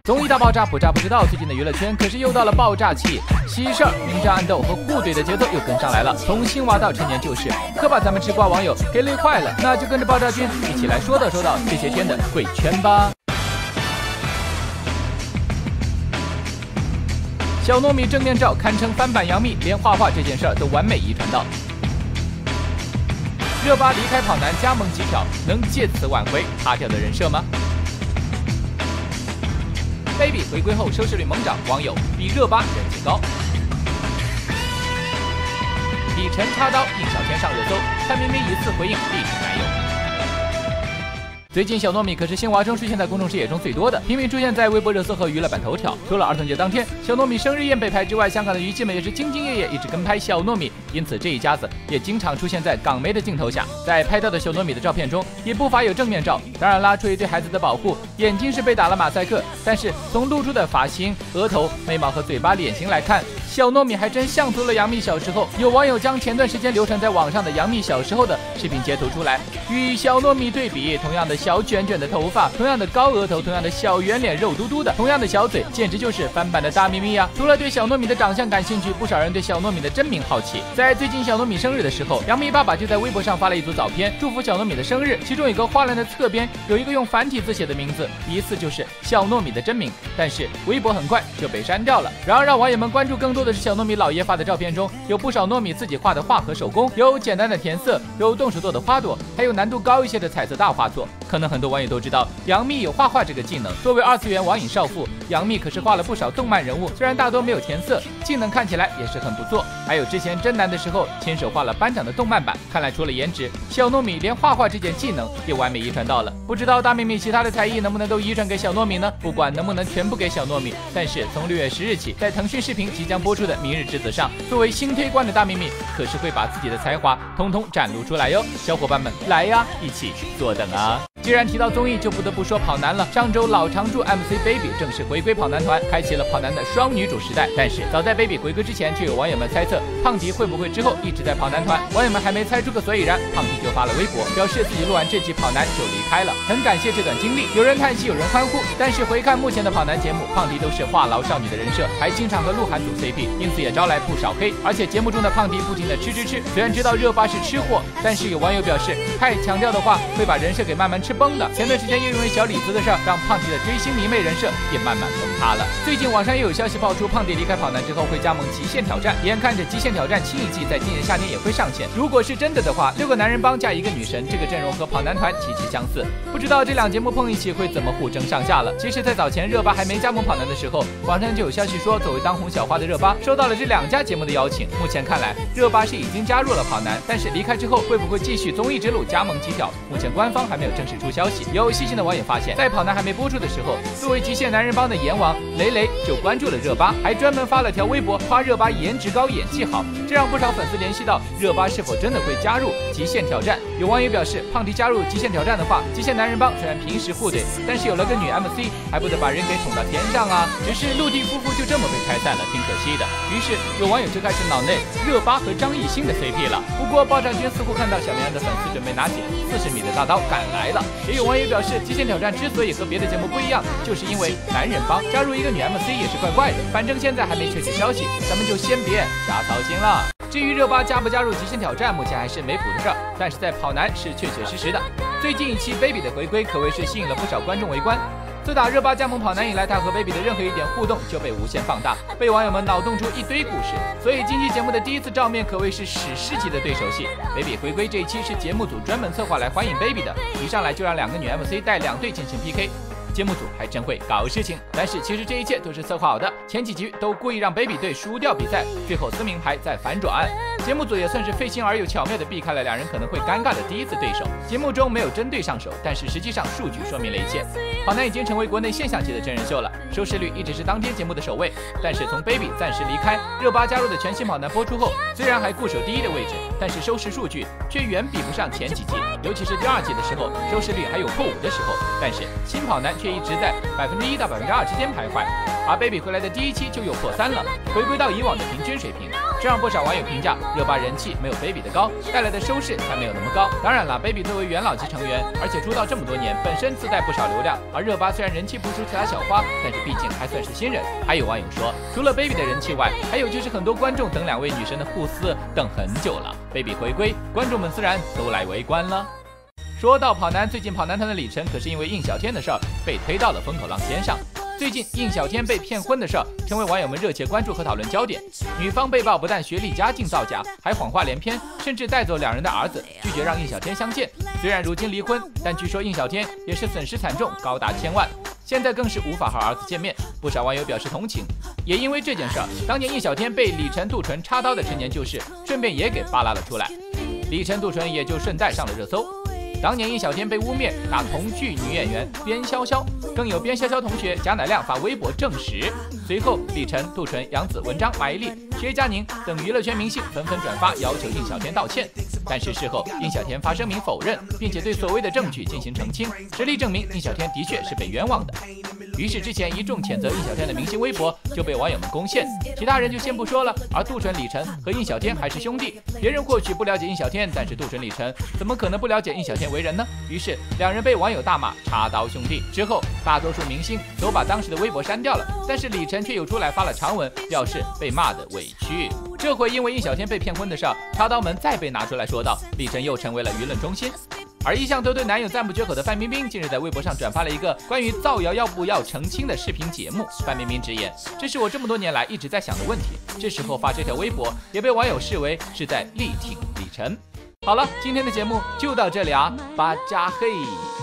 综艺大爆炸不炸不知道，最近的娱乐圈可是又到了爆炸期，喜事儿、明争暗斗和互怼的节奏又跟上来了。从新娃到成年旧事，可把咱们吃瓜网友给累坏了。那就跟着爆炸君一起来说道这些天的贵圈吧。小糯米正面照堪称翻版杨幂，连画画这件事儿都完美遗传到。热巴离开跑男加盟极挑，能借此挽回塌掉的人设吗？Baby 回归后收视率猛涨，网友比热巴人气高。李晨插刀应小天上热搜，蔡明明疑似回应历史男友。最近小糯米可是新娃中出现在公众视野中最多的，频频出现在微博热搜和娱乐版头条。除了儿童节当天小糯米生日宴被拍之外，香港的娱记们也是兢兢业业一直跟拍小糯米，因此这一家子也经常出现在港媒的镜头下。在拍到的小糯米的照片中，也不乏有正面照。当然啦，出于对孩子的保护，眼睛是被打了马赛克，但是从露出的发型、额头、眉毛和嘴巴脸型来看，小糯米还真像足了杨幂小时候。有网友将前段时间流传在网上的杨幂小时候的视频截图出来，与小糯米对比，同样的小卷卷的头发，同样的高额头，同样的小圆脸肉嘟嘟的，同样的小嘴，简直就是翻版的大咪咪呀！除了对小糯米的长相感兴趣，不少人对小糯米的真名好奇。在最近小糯米生日的时候，杨幂爸爸就在微博上发了一组照片，祝福小糯米的生日，其中一个花篮的侧边有一个用繁体字写的名字，疑似就是小糯米的真名，但是微博很快就被删掉了。然而让网友们关注更多的是小糯米老爷发的照片中，有不少糯米自己画的画和手工，有简单的填色，有动手做的花朵，还有难度高一些的彩色大画作。可能很多网友都知道杨幂有画画这个技能，作为二次元网瘾少妇，杨幂可是画了不少动漫人物，虽然大多没有填色，技能看起来也是很不错。还有之前真男的时候亲手画了班长的动漫版，看来除了颜值，小糯米连画画这件技能也完美遗传到了。不知道大咪咪其他的才艺能不能都遗传给小糯米呢？不管能不能全部给小糯米，但是从6月10日起，在腾讯视频即将播出的《明日之子》上，作为新推官的大咪咪可是会把自己的才华统统展露出来哟。小伙伴们来呀，一起坐等啊！既然提到综艺，就不得不说跑男了。上周老常驻 MC Baby 正式回归跑男团，开启了跑男的双女主时代。但是早在 Baby 回归之前，就有网友们猜测胖迪会不会之后一直在跑男团。网友们还没猜出个所以然，胖迪就发了微博，表示自己录完这季跑男就离开了，很感谢这段经历。有人叹息，有人欢呼。但是回看目前的跑男节目，胖迪都是话痨少女的人设，还经常和鹿晗组 CP， 因此也招来不少黑。而且节目中的胖迪不停的吃，虽然知道热巴是吃货，但是有网友表示，太强调的话会把人设给慢慢吃崩的。前段时间又因为小李子的事儿，让胖迪的追星迷妹人设也慢慢崩塌了。最近网上又有消息爆出，胖迪离开跑男之后会加盟极限挑战，眼看着极限挑战新一季在今年夏天也会上线。如果是真的的话，6个男人帮加1个女神，这个阵容和跑男团极其相似。不知道这两节目碰一起会怎么互争上下了。其实在早前热巴还没加盟跑男的时候，网上就有消息说，作为当红小花的热巴收到了这2家节目的邀请。目前看来，热巴是已经加入了跑男，但是离开之后会不会继续综艺之路加盟极挑，目前官方还没有正式出消息。有细心的网友发现，在跑男还没播出的时候，作为极限男人帮的阎王雷雷就关注了热巴，还专门发了条微博夸热巴颜值高演技好，这让不少粉丝联系到热巴是否真的会加入极限挑战。有网友表示，胖迪加入极限挑战的话，极限男人帮虽然平时互怼，但是有了个女 MC 还不得把人给捅到天上啊。只是陆地夫妇就这么被拆散了，挺可惜的。于是有网友就开始脑内热巴和张艺兴的 CP 了。不过爆炸君似乎看到小绵羊的粉丝准备拿起40米的大刀赶来了。也有网友表示，极限挑战之所以和别的节目不一样，就是因为男人帮加入一个女 MC 也是怪怪的。反正现在还没确切消息，咱们就先别瞎操心了。至于热巴加不加入极限挑战，目前还是没谱的事儿，但是在跑男是确确实实的。最近一期 Baby 的回归可谓是吸引了不少观众围观。自打热巴加盟跑男以来，她和 Baby 的任何一点互动就被无限放大，被网友们脑洞出一堆故事。所以近期节目的第一次照面可谓是史诗级的对手戏。Baby 回归这一期是节目组专门策划来欢迎 Baby 的，一上来就让2个女 MC 带2队进行 PK。节目组还真会搞事情，但是其实这一切都是策划好的。前几局都故意让 Baby 队输掉比赛，最后撕名牌再反转。节目组也算是费心而又巧妙地避开了2人可能会尴尬的第一次对手。节目中没有针对上手，但是实际上数据说明了一切。跑男已经成为国内现象级的真人秀了，收视率一直是当天节目的首位。但是从 Baby 暂时离开，热巴加入的全新跑男播出后，虽然还固守第1的位置，但是收视数据却远比不上前几季，尤其是第2季的时候，收视率还有破5的时候。但是新跑男却一直在1%到2%之间徘徊，而 Baby 回来的第1期就又破3了，回归到以往的平均水平。 这让不少网友评价热巴人气没有 Baby 的高，带来的收视才没有那么高。当然了 ，Baby 作为元老级成员，而且出道这么多年，本身自带不少流量。而热巴虽然人气不输其他小花，但是毕竟还算是新人。还有网友说，除了 Baby 的人气外，还有就是很多观众等两位女神的互撕等很久了。Baby 回归，观众们自然都来围观了。说到跑男，最近跑男团的李晨可是因为应小天的事儿被推到了风口浪尖上。最近应小天被骗婚的事儿成为网友们热切关注和讨论焦点。女方被曝不但学历家境造假，还谎话连篇，甚至带走两人的儿子，拒绝让应小天相见。虽然如今离婚，但据说应小天也是损失惨重，高达1000万。现在更是无法和儿子见面，不少网友表示同情。也因为这件事儿，当年应小天被李晨、杜淳插刀的陈年旧事，顺便也给扒拉了出来。李晨、杜淳也就顺带上了热搜。当年应小天被污蔑打同剧女演员边潇潇，更有边潇潇同学贾乃亮发微博证实。随后，李晨、杜淳、杨紫、文章、马伊琍、薛佳凝等娱乐圈明星纷纷转发要求应小天道歉。但是事后，应小天发声明否认，并且对所谓的证据进行澄清，实力证明应小天的确是被冤枉的。于是之前一众谴责应小天的明星微博就被网友们攻陷，其他人就先不说了。而杜淳、李晨和应小天还是兄弟，别人或许不了解应小天，但是杜淳、李晨怎么可能不了解应小天为人呢？于是两人被网友大骂插刀兄弟。之后，大多数明星都把当时的微博删掉了，但是李晨却又出来发了长文，表示被骂的委屈。这回因为应小天被骗婚的事儿，插刀们再被拿出来说道，李晨又成为了舆论中心。而一向都对男友赞不绝口的范冰冰，近日在微博上转发了一个关于造谣要不要澄清的视频节目。范冰冰直言，这是我这么多年来一直在想的问题。这时候发这条微博，也被网友视为是在力挺李晨。好了，今天的节目就到这里啊，巴扎嘿。